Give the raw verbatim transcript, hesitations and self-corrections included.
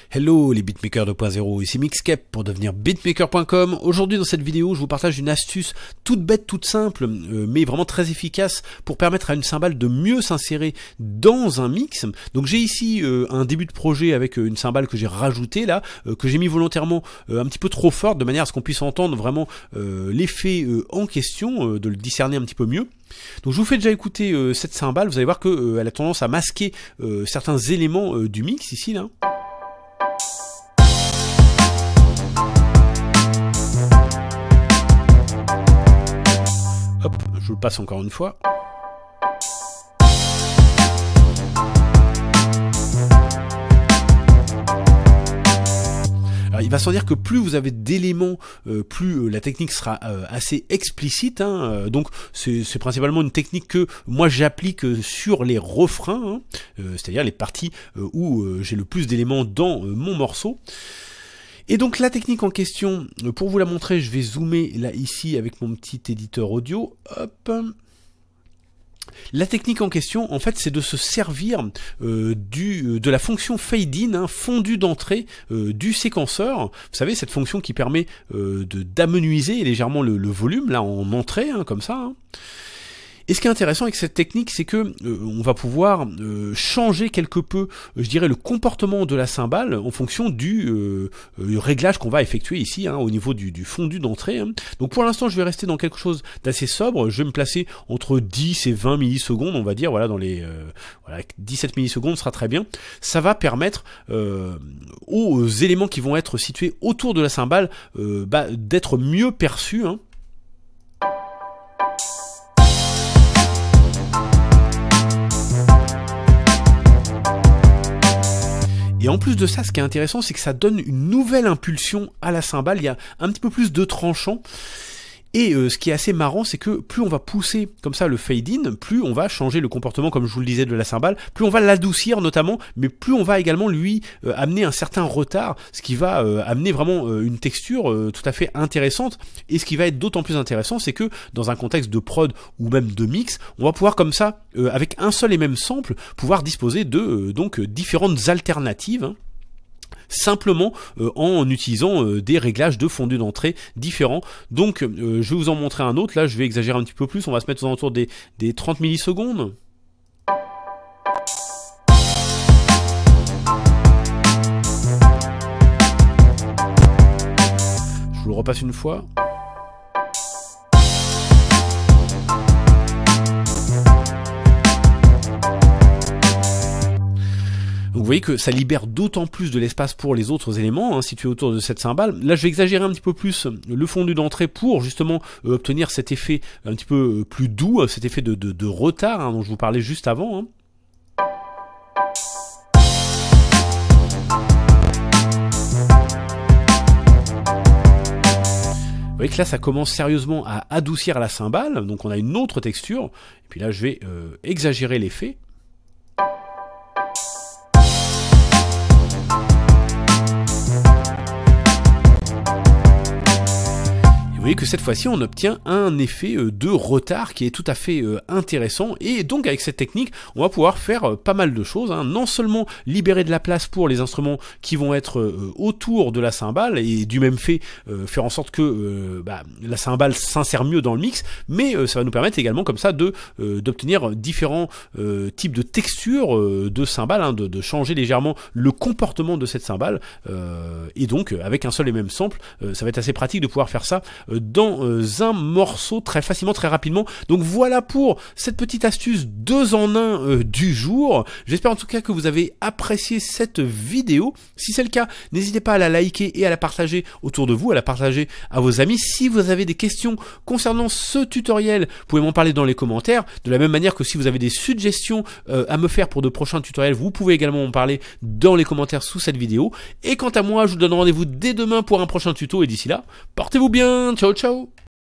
Hello les beatmakers deux point zéro, ici Mixcape pour devenir beatmaker point com. Aujourd'hui dans cette vidéo je vous partage une astuce toute bête, toute simple, euh, mais vraiment très efficace pour permettre à une cymbale de mieux s'insérer dans un mix. Donc j'ai ici euh, un début de projet avec euh, une cymbale que j'ai rajoutée là, euh, que j'ai mis volontairement euh, un petit peu trop forte de manière à ce qu'on puisse entendre vraiment euh, l'effet euh, en question, euh, de le discerner un petit peu mieux. Donc je vous fais déjà écouter euh, cette cymbale, vous allez voir qu'elle euh, a tendance à masquer euh, certains éléments euh, du mix ici là. Hop, je le passe encore une fois. Alors, il va sans dire que plus vous avez d'éléments, euh, plus euh, la technique sera euh, assez explicite. Hein, euh, donc c'est principalement une technique que moi j'applique euh, sur les refrains, hein, euh, c'est-à-dire les parties euh, où euh, j'ai le plus d'éléments dans euh, mon morceau. Et donc la technique en question, pour vous la montrer, je vais zoomer là ici avec mon petit éditeur audio. Hop. La technique en question, en fait, c'est de se servir euh, du, de la fonction fade-in, hein, fondu d'entrée euh, du séquenceur. Vous savez, cette fonction qui permet euh, de d'amenuiser légèrement le, le volume, là en entrée, hein, comme ça. Hein. Et ce qui est intéressant avec cette technique, c'est que euh, on va pouvoir euh, changer quelque peu, je dirais, le comportement de la cymbale en fonction du euh, euh, réglage qu'on va effectuer ici, hein, au niveau du, du fondu d'entrée. Hein. Donc pour l'instant, je vais rester dans quelque chose d'assez sobre. Je vais me placer entre dix et vingt millisecondes, on va dire, voilà, dans les euh, voilà, dix-sept millisecondes sera très bien. Ça va permettre euh, aux éléments qui vont être situés autour de la cymbale euh, bah, d'être mieux perçus. Hein. Et en plus de ça, ce qui est intéressant, c'est que ça donne une nouvelle impulsion à la cymbale. Il y a un petit peu plus de tranchant. Et euh, ce qui est assez marrant, c'est que plus on va pousser comme ça le fade-in, plus on va changer le comportement, comme je vous le disais, de la cymbale, plus on va l'adoucir notamment, mais plus on va également lui euh, amener un certain retard, ce qui va euh, amener vraiment euh, une texture euh, tout à fait intéressante. Et ce qui va être d'autant plus intéressant, c'est que dans un contexte de prod ou même de mix, on va pouvoir comme ça, euh, avec un seul et même sample, pouvoir disposer de euh, donc différentes alternatives, hein, simplement euh, en utilisant euh, des réglages de fondu d'entrée différents. Donc euh, je vais vous en montrer un autre, là je vais exagérer un petit peu plus, on va se mettre aux alentours des, des trente millisecondes. Je vous le repasse une fois. Donc vous voyez que ça libère d'autant plus de l'espace pour les autres éléments hein, situés autour de cette cymbale. Là je vais exagérer un petit peu plus le fondu d'entrée pour justement euh, obtenir cet effet un petit peu plus doux, cet effet de, de, de retard hein, dont je vous parlais juste avant. Hein. Vous voyez que là ça commence sérieusement à adoucir la cymbale, donc on a une autre texture. Et puis là je vais euh, exagérer l'effet. Vous voyez que cette fois-ci on obtient un effet de retard qui est tout à fait intéressant, et donc avec cette technique on va pouvoir faire pas mal de choses, hein. Non seulement libérer de la place pour les instruments qui vont être autour de la cymbale et du même fait faire en sorte que bah, la cymbale s'insère mieux dans le mix, mais ça va nous permettre également comme ça de d'obtenir différents types de textures de cymbale, hein, de, de changer légèrement le comportement de cette cymbale, et donc avec un seul et même sample ça va être assez pratique de pouvoir faire ça dans un morceau très facilement, très rapidement. Donc voilà pour cette petite astuce deux en un euh, du jour. J'espère en tout cas que vous avez apprécié cette vidéo. Si c'est le cas, n'hésitez pas à la liker et à la partager autour de vous, à la partager à vos amis. Si vous avez des questions concernant ce tutoriel, vous pouvez m'en parler dans les commentaires. De la même manière que si vous avez des suggestions euh, à me faire pour de prochains tutoriels, vous pouvez également m'en parler dans les commentaires sous cette vidéo. Et quant à moi, je vous donne rendez-vous dès demain pour un prochain tuto, et d'ici là, portez-vous bien. Ciao, ciao!